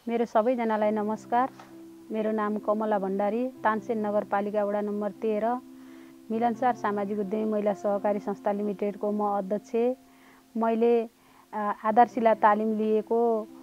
मेरो सबैजनालाई नमस्कार। मेरो नाम कमला भण्डारी, तानसेन नगरपालिका वडा नम्बर 13 मिलनसार सामाजिक उद्यमी महिला सहकारी संस्था लिमिटेडको म अध्यक्ष। मैले आधारशिला तालिम लिएको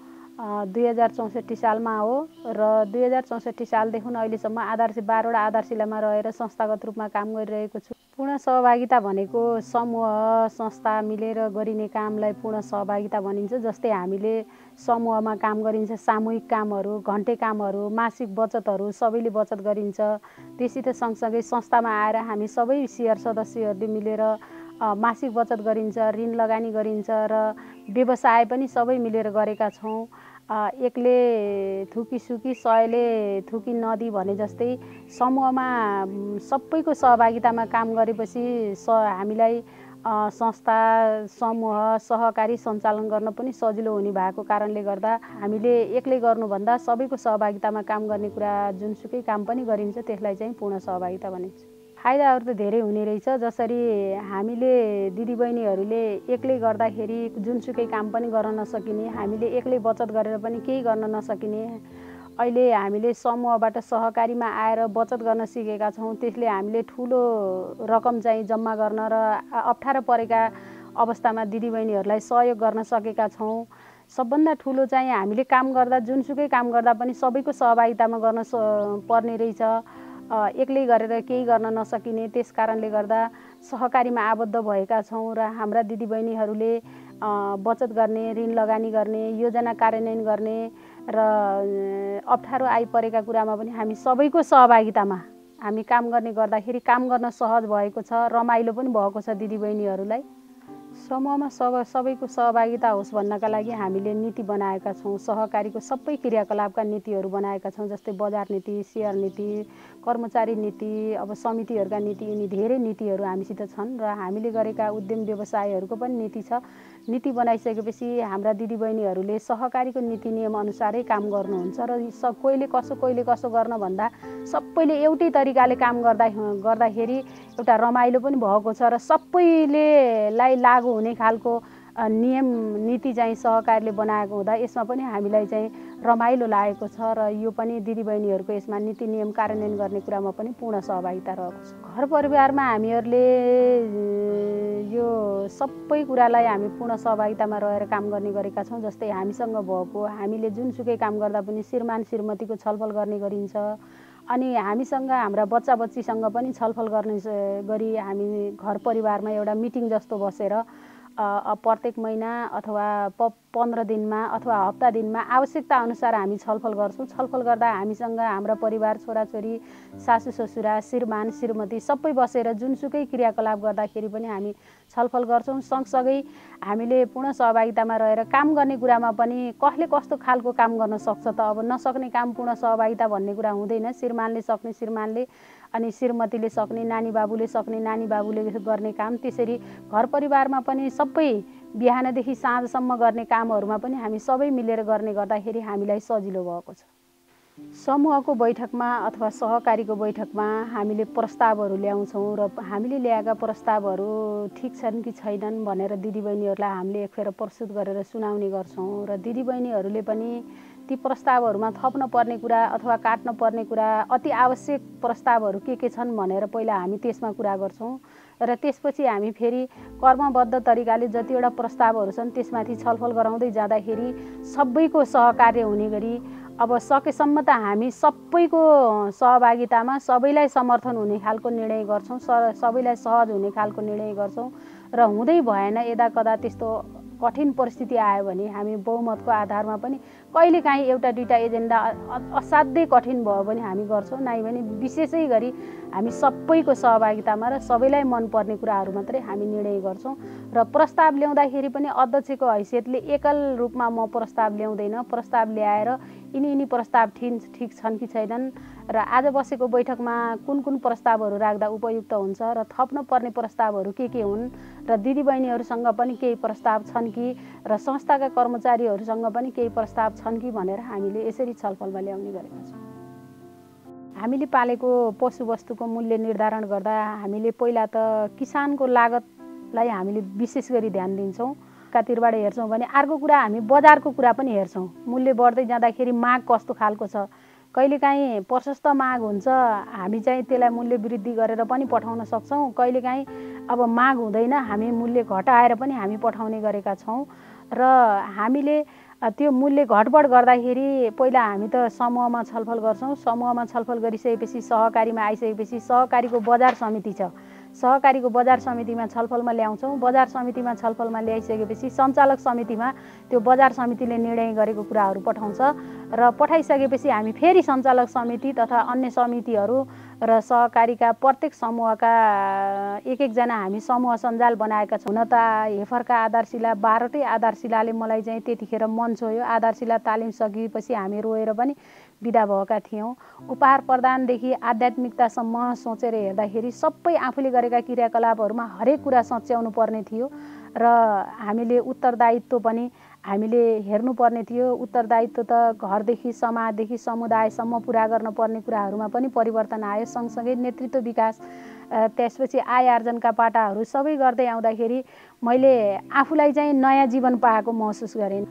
2064 सालमा हो र 2064 सालदेखि अहिलेसम्म 12वटा आधारशिलामा रहेर संस्थागत रूपमा काम गरिरहेको छु। पूर्ण सहभागिता भनेको समूह संस्था मिलेर गरिने कामलाई पूर्ण सहभागिता भनिन्छ। जस्तै हामीले समूहमा काम गरिन्छ, सामूहिक कामहरू, घन्टे कामहरू, मासिक बचतहरू सबैले बचत गरिन्छ। त्यसैले सँगसँगै संस्थामा आएर हामी सबै सेयर सदस्यहरूले मिलेर मासिक बचत गरिन्छ, ऋण लगानी गरिन्छ र व्यवसाय पनि सबै मिलेर गरेका छौँ। एकले थुकी सुकी सयले थुकी नदी भने जस्तै समूहमा सबैको सहभागितामा काम गरेपछि हामीलाई संस्था, समूह, सहकारी सञ्चालन गर्न पनि सजिलो हुने भएको कारणले गर्दा हामीले एक्लै गर्नुभन्दा सबैको सहभागितामा काम गर्ने कुरा जुनसुकै काम पनि गरिन्छ त्यसलाई चाहिँ पूर्ण सहभागिता भनिन्छ। फाइदाहरू त धेरै हुने रहेछ। जसरी हामीले दिदीबहिनीहरूले एक्लै गर्दाखेरि जुनसुकै काम पनि गर्न नसकिने, हामीले एक्लै बचत गरेर पनि केही गर्न नसकिने, अहिले हामीले समूहबाट सहकारीमा आएर बचत गर्न सिकेका छौँ। त्यसले हामीले ठुलो रकम चाहिँ जम्मा गर्न र अप्ठ्यारो परेका अवस्थामा दिदीबहिनीहरूलाई सहयोग गर्न सकेका छौँ। सबभन्दा ठुलो चाहिँ हामीले काम गर्दा जुनसुकै काम गर्दा पनि सबैको सहभागितामा गर्न पर्ने रहेछ। एक्लै गरेर केही गर्न नसकिने, त्यस कारणले गर्दा सहकारीमा आबद्ध भएका छौँ र हाम्रा दिदीबहिनीहरूले बचत गर्ने, ऋण लगानी गर्ने, योजना कार्यान्वयन गर्ने र अप्ठ्यारो आइपरेका कुरामा पनि हामी सबैको सहभागितामा हामी काम गर्ने गर्दाखेरि काम गर्न सहज भएको छ, रमाइलो पनि भएको छ दिदीबहिनीहरूलाई। समूहमा सबैको सहभागिता होस् भन्नका लागि हामीले नीति बनाएका छौँ। सहकारीको सबै क्रियाकलापका नीतिहरू बनाएका छौँ। जस्तै बजार नीति, सेयर नीति, कर्मचारी नीति, अब समितिहरूका नीति, यिनी धेरै नीतिहरू हामीसित छन् र हामीले गरेका उद्यम व्यवसायहरूको पनि नीति छ। नीति बनाइसकेपछि हाम्रा दिदीबहिनीहरूले सहकारीको नीति नियम अनुसारै काम गर्नुहुन्छ र कहिले कसो गर्न भन्दा सबैले एउटै तरिकाले काम गर्दाखेरि एउटा रमाइलो पनि भएको छ र सबैलाई लागु हुने खालको नियम नीति चाहिँ सहकारीले बनाएको हुँदा यसमा पनि हामीलाई चाहिँ रमाइलो लागेको छ र यो पनि दिदीबहिनीहरूको यसमा नीति नियम कार्यान्वयन गर्ने कुरामा पनि पूर्ण सहभागिता रहेको छ। घर परिवारमा हामीहरूले यो सबै कुरालाई हामी पूर्ण सहभागितामा रहेर काम गर्ने गरेका छौँ। जस्तै हामीसँग भएको हामीले जुनसुकै काम गर्दा पनि श्रीमान श्रीमतीको छलफल गर्ने गरिन्छ। अनि हामीसँग हाम्रा बच्चा बच्चीसँग पनि छलफल गर्ने गरी हामी घर परिवारमा एउटा मिटिङ जस्तो बसेर प्रत्येक महिना अथवा 15 दिनमा अथवा हप्ता दिनमा आवश्यकता अनुसार हामी छलफल गर्छौँ। छलफल गर्दा हामीसँग हाम्रा परिवार, छोराछोरी, सासु ससुरा, श्रीमान श्रीमती सबै बसेर जुनसुकै क्रियाकलाप गर्दाखेरि पनि हामी छलफल गर्छौँ। सँगसँगै हामीले पूर्ण सहभागितामा रहेर काम गर्ने कुरामा पनि कसले कस्तो खालको काम गर्न सक्छ त अब नसक्ने काम पूर्ण सहभागिता भन्ने कुरा हुँदैन। श्रीमानले सक्ने श्रीमानले, अनि श्रीमतीले सक्ने, नानी बाबुले सक्ने नानी बाबुले गर्ने काम, त्यसरी घर परिवारमा पनि सबै बिहानदेखि साँझसम्म गर्ने कामहरूमा पनि हामी सबै मिलेर गर्ने गर्दाखेरि हामीलाई सजिलो भएको छ। समूहको बैठकमा अथवा सहकारीको बैठकमा हामीले प्रस्तावहरू ल्याउँछौँ र हामीले ल्याएका प्रस्तावहरू ठिक छन् कि छैनन् भनेर दिदीबहिनीहरूलाई हामीले एकफेर प्रस्तुत गरेर सुनाउने गर्छौँ र दिदीबहिनीहरूले पनि ती प्रस्तावहरूमा थप्न पर्ने कुरा अथवा काट्न पर्ने कुरा, अति आवश्यक प्रस्तावहरू के छन् भनेर पहिला हामी त्यसमा कुरा गर्छौँ र त्यसपछि हामी फेरि कर्मबद्ध तरिकाले जतिवटा प्रस्तावहरू छन् त्यसमाथि छलफल गराउँदै जाँदाखेरि सबैको सहकार्य हुने गरी अब सकेसम्म त हामी सबैको सहभागितामा सबैलाई समर्थन हुने खालको निर्णय गर्छौँ, सबैलाई सहज हुने खालको निर्णय गर्छौँ र हुँदै भएन यदाकदा त्यस्तो कठिन परिस्थिति आयो भने हामी बहुमतको आधारमा पनि कहिलेकाहीँ एउटा दुईटा एजेन्डा असाध्यै कठिन भयो भने हामी गर्छौँ, नाइ भने विशेषै गरी हामी सबैको सहभागितामा र सबैलाई मनपर्ने कुराहरू मात्रै हामी निर्णय गर्छौँ। र प्रस्ताव ल्याउँदाखेरि पनि अध्यक्षको हैसियतले एकल रूपमा म प्रस्ताव ल्याउँदैन। प्रस्ताव ल्याएर यिनी प्रस्ताव ठिक छन् कि छैनन् र आज बसेको बैठकमा कुन प्रस्तावहरू राख्दा उपयुक्त हुन्छ र थप्न पर्ने प्रस्तावहरू के हुन् र दिदीबहिनीहरूसँग पनि केही प्रस्ताव छन् कि र संस्थाका कर्मचारीहरूसँग पनि केही प्रस्ताव छन् कि भनेर हामीले यसरी छलफलमा ल्याउने गरेका छौँ। हामीले पालेको पशुवस्तुको मूल्य निर्धारण गर्दा हामीले पहिला त किसानको लागतलाई हामीले विशेष गरी ध्यान दिन्छौँ। एकातिरबाट हेर्छौँ भने अर्को कुरा हामी बजारको कुरा पनि हेर्छौँ। मूल्य बढ्दै जाँदाखेरि माग कस्तो खालको छ, कहिलेकाहीँ प्रशस्त माग हुन्छ, हामी चाहिँ त्यसलाई मूल्य वृद्धि गरेर पनि पठाउन सक्छौँ, कहिलेकाहीँ अब माग हुँदैन, हामी मूल्य घटाएर पनि हामी पठाउने गरेका छौँ। र हामीले त्यो मूल्य घटबड गर्दाखेरि पहिला हामी त समूहमा छलफल गर्छौँ, समूहमा छलफल गरिसकेपछि सहकारीमा आइसकेपछि सहकारीको बजार समिति छ, सहकारीको बजार समितिमा छलफलमा ल्याउँछौँ, बजार समितिमा छलफलमा ल्याइसकेपछि सञ्चालक समितिमा त्यो बजार समितिले निर्णय गरेको कुराहरू पठाउँछ र पठाइसकेपछि हामी फेरि सञ्चालक समिति तथा अन्य समितिहरू र सहकारीका प्रत्येक समूहका एक-एकजना हामी समूह सञ्जाल बनाएका छौँ। हुन त हेफरका आधारशिला 12वटै आधारशिलाले मलाई चाहिँ त्यतिखेर मन छोयो। आधारशिला तालिम सकिएपछि हामी रोएर पनि बिदा भएका थियौँ। उपहार प्रदानदेखि आध्यात्मिकतासम्म सोचेर हेर्दाखेरि सबै आफूले गरेका क्रियाकलापहरूमा हरेक कुरा सच्याउनु पर्ने थियो र हामीले उत्तरदायित्व पनि हामीले हेर्नुपर्ने थियो। उत्तरदायित्व त घरदेखि समाजदेखि समुदायसम्म पुरा गर्न पर्ने कुराहरूमा पनि परिवर्तन आयो। सँगसँगै नेतृत्व विकास, त्यसपछि आय आर्जनका पाटाहरू सबै गर्दै आउँदाखेरि मैले आफूलाई चाहिँ नयाँ जीवन पाएको महसुस गरेँ।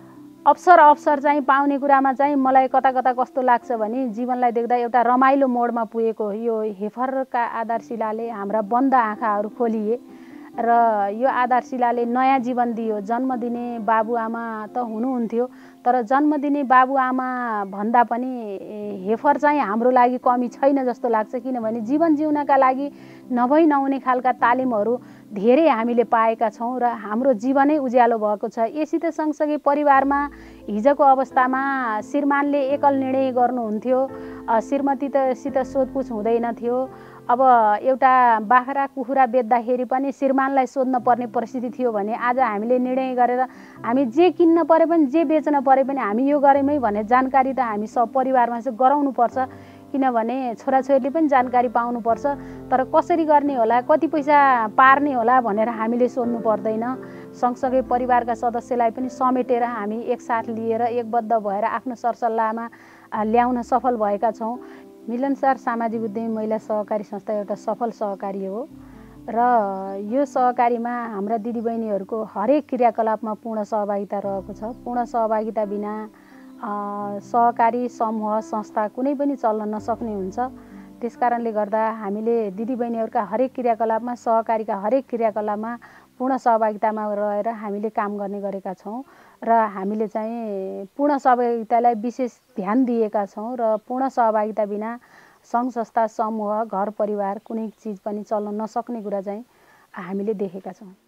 अवसर चाहिँ पाउने कुरामा चाहिँ मलाई कता कता कस्तो लाग्छ भने जीवनलाई देख्दा एउटा रमाइलो मोडमा पुगेको। यो हेफरका आधारशिलाले हाम्रा बन्द आँखाहरू खोलिए र यो आधारशिलाले नयाँ जीवन दियो। जन्म दिने बाबुआमा त हुनुहुन्थ्यो, तर जन्म दिने बाबुआमा भन्दा पनि हेफर चाहिँ हाम्रो लागि कमी छैन जस्तो लाग्छ। किनभने जीवन जिउनका लागि नभई नहुने खालका तालिमहरू धेरै हामीले पाएका छौँ र हाम्रो जीवनै उज्यालो भएको छ। यसित सँगसँगै परिवारमा हिजोको अवस्थामा श्रीमानले एकल निर्णय गर्नुहुन्थ्यो, श्रीमतीसित सोधपुछ हुँदैन थियो। अब एउटा बाख्रा कुखुरा बेच्दाखेरि पनि श्रीमानलाई सोध्न पर्ने परिस्थिति थियो भने आज हामीले निर्णय गरेर हामी जे किन्न परे पनि जे बेच्न परे पनि हामी यो गरेमै भन्ने जानकारी त हामी सब परिवारमा चाहिँ गराउनुपर्छ। किनभने छोराछोरीले पनि जानकारी पाउनुपर्छ, तर कसरी गर्ने होला, कति पैसा पार्ने होला भनेर हामीले सोध्नु पर्दैन। सँगसँगै परिवारका सदस्यलाई पनि समेटेर हामी एकसाथ लिएर एकबद्ध भएर आफ्नो सरसल्लाहमा ल्याउन सफल भएका छौँ। मिलनसार सामाजिक उद्यमी महिला सहकारी संस्था एउटा सफल सहकारी हो र यो सहकारीमा हाम्रा दिदीबहिनीहरूको हरेक क्रियाकलापमा पूर्ण सहभागिता रहेको छ। पूर्ण सहभागिता बिना सहकारी समूह संस्था कुनै पनि चल्न नसक्ने हुन्छ। त्यसकारणले गर्दा हामीले दिदीबहिनीहरूका हरेक क्रियाकलापमा, सहकारीका हरेक क्रियाकलापमा पूर्ण सहभागितामा रहेर हामीले काम गर्ने गरेका छौँ र हामीले चाहिँ पूर्ण सहभागितालाई विशेष ध्यान दिएका छौँ र पूर्ण सहभागिता बिना सङ्घ संस्था, समूह, घर परिवार कुनै चिज पनि चल्न नसक्ने कुरा चाहिँ हामीले देखेका छौँ।